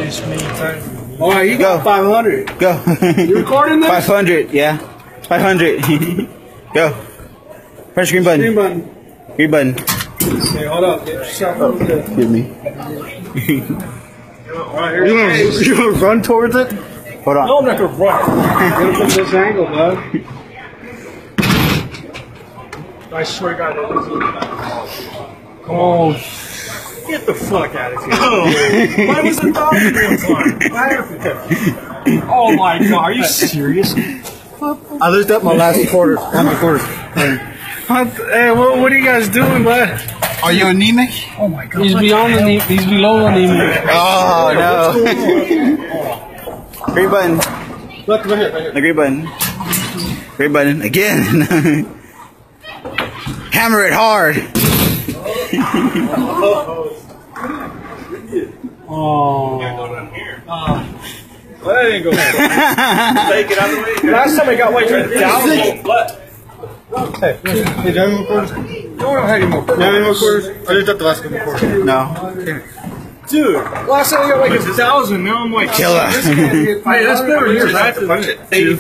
this many times. All right, you got 500. Go. You recording this? 500, yeah. 500. Go. Press green button. Green button. Green button. Okay, hold up. Get yourself over there. Give me. You gonna run towards it? Hold on. No, I'm not gonna run. Get up at this angle, bud. I swear to God, that is oh, get the fuck out of here. Why was the dog damn time? Oh my God, are you serious? I looked up my last quarter. How many quarters? Hey, what are you guys doing, bud? Are you anemic? Oh my God. He's beyond anemic. He's below anemic. Oh, no. Green button. Look, right here, right here. The green button. Green button. Again. Hammer it hard. Oh. Well, that didn't go bad. Take it out of the way. Last time I got white right down. Hey, do you have any more quarters? No, I don't have any more. Do you have any more quarters? I just got the last couple quarters. No. Dude, last time I got like 1,000. Now I'm like, Killer. hey, that's better than yours. I have to punch it.